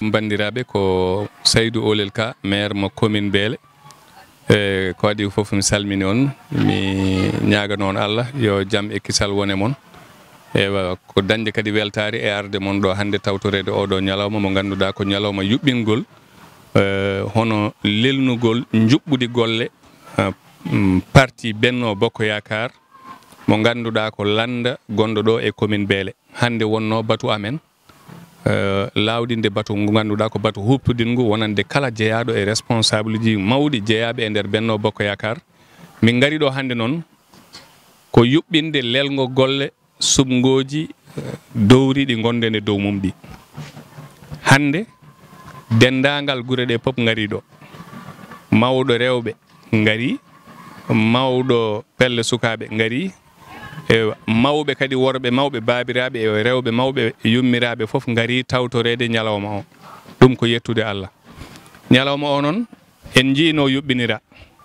bandiraɓe ko Saydou Olel ka maire mo commune Bele ko adi fof mi salmini on mi ñaaga noon Allah yo jam e kisal wone mon ewa ko dañde kadi weltare e arde mon ɗo hande tawtorede oɗo ñalawma mo ganduɗa ko ñalawma yuɓɓingol hono lelnugol juɓɓude golle parti BENNO BOKK YAKAAR mo ganduɗa ko landa gonɗo ɗo e commune Bele hande wonno batu amen lawdinde batu ngu ganduɗa ko batu huɓtudingu wonande kala jeeyaɗo e responsable ji mawɗi jeeyaɓe e nder BENNO BOKK YAKAAR min gari ɗo hande noon ko yuɓɓinde lelgo golle subgoji dowriɗi gonde dow mum ɗi hande dendagal gure ɗe pop gari ɗo mawɗo rewɓe gari mawɗo pelle sukaɓe gari mawɓe kadi worɓe mawɓe babiraɓe e rewɓe mawɓe yummiraɓe fof gari tawtorede ñalawma o ɗum ko yettude Allah ñalawma o noon en jiino yuɓɓinira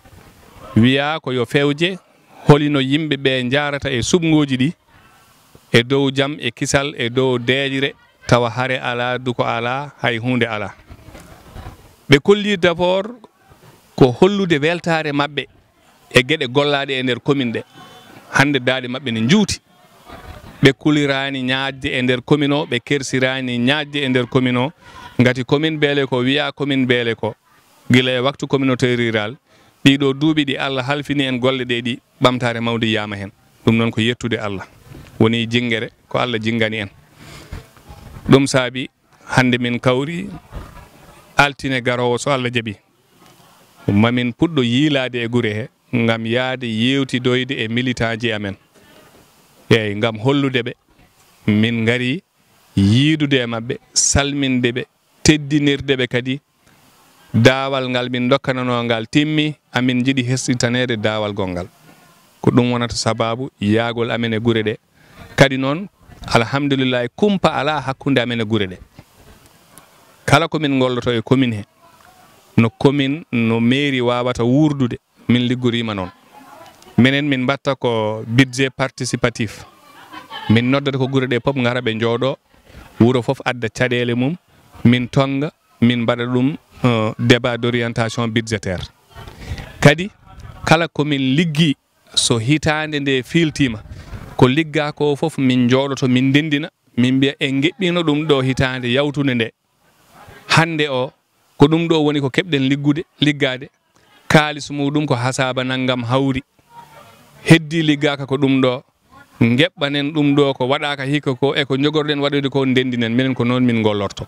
wiya ko yo fewje holino yimɓeɓe jarata e subgoji ɗi e dow jam e kisal e dow deejre tawa hare ala duko ala hay hunde ala ɓe kolli d'abord ko hollude weltare mabɓe e gueɗe gollaɗe e nder commune ɗe hande daaɗe mabɓe ne juuti ɓe kulirani ñaajde e nder commune o ɓe kersirani ñaajde e nder commune o ngati commune Bele ko wiya commune Bele ko gila e waktu communauté rural ɗiɗo duuɓi ɗi Allah halfini en golle ɗe ɗi ɓamtare mawde yama hen ɗum noon ko yettude Allah woni jingere ko Allah jingani en ɗum saabi hande min kawri altine garowo so Allah jaaɓi mamin puɗɗo yiilade e gure he ngam yaade yewtidoyde e militant ji amen eyyi ngam hollude ɓe min gari yiidude e mabɓe salminde ɓe teddinirde ɓe kadi daawal ngal min dokkanano ngal timmi amin jiiɗi hessitanede daawal gongal ko ɗum wonata sababu yaagol amen e gure ɗe kadi noon alhamdulillah kumpa ala hakkunde amen e gure ɗe kala komin golloto e commune he no commune no mairie wawata wurdude min liggorima noon minen min batta ko budget participatif min noddata ko gure ɗe pop gara ɓe jooɗo wuro fof adda caɗele mum min tonga min mbaɗa ɗum débat d'orientation budgétaire kadi kala komin liggi so hitande nde filtima ko ligga ko fof min jooɗoto min dendina min mbiya en geɓɓino ɗum ɗo hitande yawtude nde hande o ko ɗum ɗo woni ko keɓɗen liggade kalis muɗum ko hasaba nangam hawri heddi liggaka ko ɗum ɗo geɓɓanen ɗum ɗo ko waɗaka hikka ko e ko jogorɗen waɗude ko dendinen minen ko noon min gollorto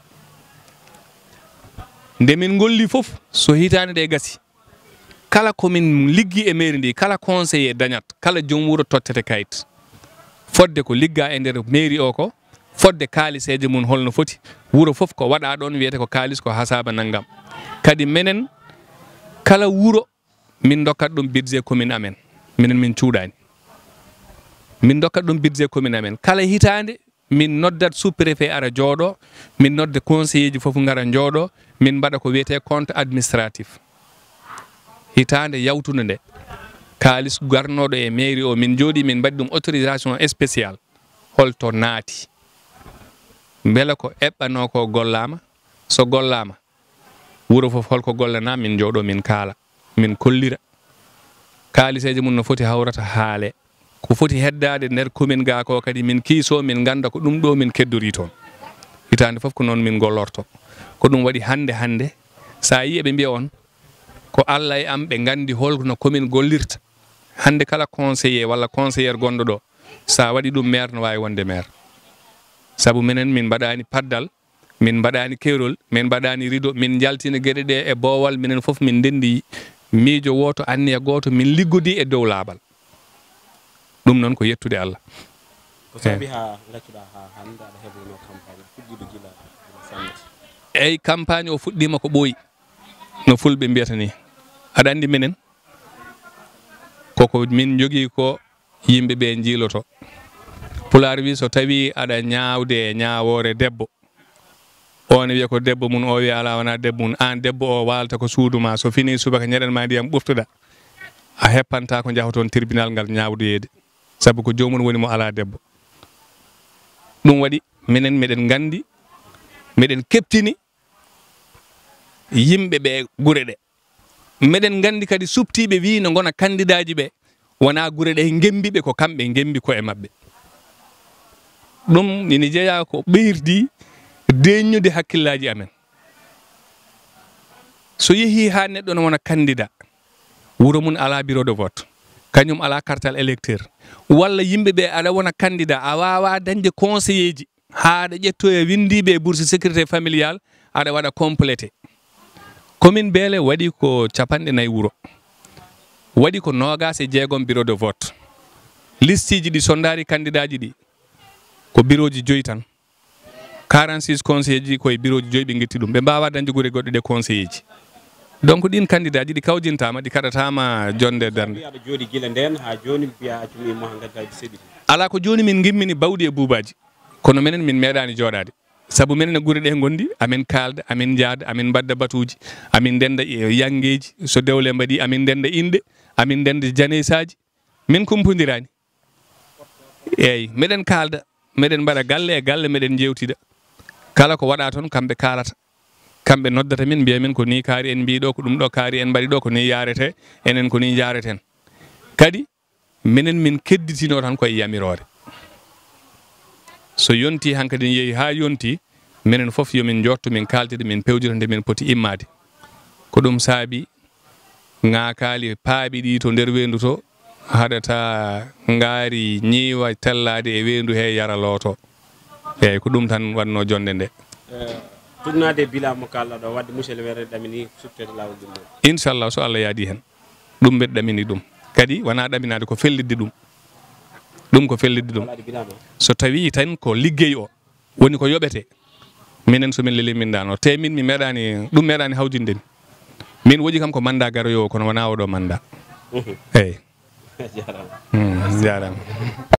nde min golli fof so hitande ɗe gasi kala komin liggi e mairie ndi kala conseiller dañat kala joom wuro tottete kayit fodde ko ligga e nder mairie o ko fodde kaliseje mum holno foti wuro fof ko waɗa ɗon wiyete ko kalis ko hasaba nangam kadi menen kala wuro min dokkat ɗum budget commune amen minen min cuuɗani min dokkat ɗum budget commune amen kala hitande min noddat sous préfet ara jooɗo min nodde conseiller ji fof ngara jooɗo min mbaɗa ko wiyete compte administratif hitande yawtude nde kalis garnoɗo e mairie o min jooɗi min mbaɗi ɗum autorisation spéciale holto naati beele ko eɓɓano ko gollama so gollama wuro fof holko gollana min jooɗo min kaala min kollira kaliseje mum no foti hawrata haale ko foti heddade nder commune ga ko kadi min kiiso min ganda ko ɗum ɗo min keddori toon hitande fof ko noon min gollorto ko ɗum waɗi hande sa yi eɓe mbiya on ko Allah e am ɓe gandi holno commune gollirta hande kala conseiller walla conseillère gonɗo ɗo sa waɗi ɗum maire no wawi wonde maire saabu minen min mbaɗani paddal min mbaɗani keerol min mbaɗani rido min jaltina gueɗe ɗe e boowal minen fof min dendi miijo woto anniya goto min liggodi e dow laaɓal ɗum noon ko yettude Allah ko sabi ha gaccuɗa ha hande aɗa heɓono campagne fuɗɗiɗo gila samedi eyyi campagne o fuɗɗima ko ɓooyi no fulɓe mbiyata ni aɗa andi minen koko min jogui ko yimɓeɓe jiiloto pulaar wi so tawi aɗa ñaawde e ñaawore debbo on wiya ko debbo mun o wiya ala wona debbo mun an debbo o walta ko suudu ma so fini subaka ñeɗen ma ndiyam ɓuftuɗa a heppanta ko jahoton tribunal ngal ñaawdoyede sabu ko jomum woni mo ala debbo ɗum waɗi minen meɗen gandi meɗen keptini yimɓe ɓe gure ɗe meɗen gandi kadi subtiɓe wi no gona candidat ji ɓe wona gure ɗe gembiɓe ko kamɓe gembi ko e mabɓe ɗum ina jeeya ko ɓeyrdi deññude hakkillaji amen so yeehi ha neɗɗo no wona candidat wuro mun ala bureau de vote kañum ala cartal électeur walla yimɓeɓe aɗa wona candidat a wawa dañde conseiller ji haɗa ƴettoya windiɓe bourse sécurité familial aɗa waɗa complété commune Bele waɗi ko 4 wuro waɗi ko 26 bureau de vote liste ji ɗi sondari candidat ji ɗi ko bureau ji 5 tan 46 conseiller ji koye bureau ji 5 ɓe guetti ɗum ɓe mbawa dañde guure goɗɗe ɗe conseiller ji donc ɗin candidat ji ɗi kawjintama ɗi kaɗatama jonde darde joni gila nden ha joni biya acumi mo gaddaji seeɗi ala ko joni min gimmini bawɗi e buubaji kono minen min meeɗani joɗade saabu minen e guure ɗe gondi amin kalda amin jaada amin mbadda batuji amin ndenda yangeji so dewle mbaɗi amin ndenda inde amin ndenda janesaji min kumpodirani eyyi meɗen kalda meɗen mbaɗa galle e galle meɗen jewtida kala ko waɗa toon kamɓe kalata kamɓe noddata min mbiya min ko ni kaari en mbiɗo ko ɗum ɗo kaari en mbaɗi ɗo ko ni yarete enen ko ni jareten kadi minen min kedditino tan koye yamirore so yonti hankadi yeehi ha yonti minen foof yomin jotto min kaltide min pewjira nde min poti immade ko ɗum saabi ŋakali paaɓi ɗi to nder wendu to haɗata ngaari ñiiwa tellade e wendu he yara looto eyyi ko ɗum tan wanno jonde nde turnade bilamo kalɗa ɗo wadde monsieur le maire ɗamini subtede lawol ɗum inchallah so Allah yaadi hen ɗum mbeɗa ɗamini ɗum kadi wona ɗaminade ko fellidde ɗum ko fellidde ɗum so tawi tan ko liggey o woni ko yoɓete minen somin leli min dano te min mi meeɗani ɗum meeɗani hawjinde min woji kam ko manda garoyowo kono wona oɗo manda eyyi jarama